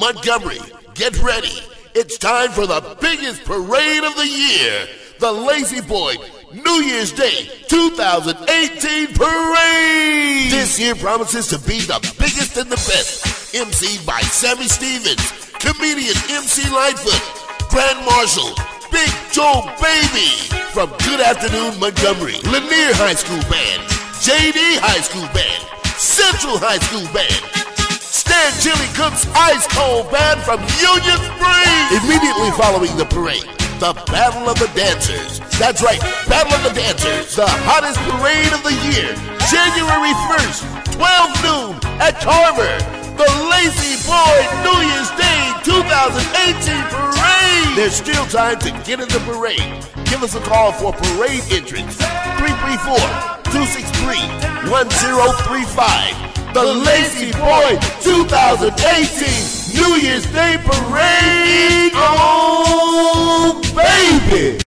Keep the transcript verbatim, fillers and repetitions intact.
Montgomery, get ready. It's time for the biggest parade of the year, the La-Z-Boy New Year's Day two thousand eighteen Parade. This year promises to be the biggest and the best. emceed by Sammy Stevens, comedian M C Lightfoot, Grand Marshal, Big Joe Baby. From Good Afternoon Montgomery, Lanier High School Band, J D High School Band, Central High School Band, Stan Chili Cook's Ice Cold Band from Union Springs. Immediately following the parade, the Battle of the Dancers. That's right, Battle of the Dancers, the hottest parade of the year. January first, twelve noon at Carver. The La-Z-Boy New Year's Day two thousand eighteen Parade. There's still time to get in the parade. Give us a call for parade entrance. three three four, two six three, one zero three five. The La-Z-Boy two thousand eighteen New Year's Day Parade. Oh, baby.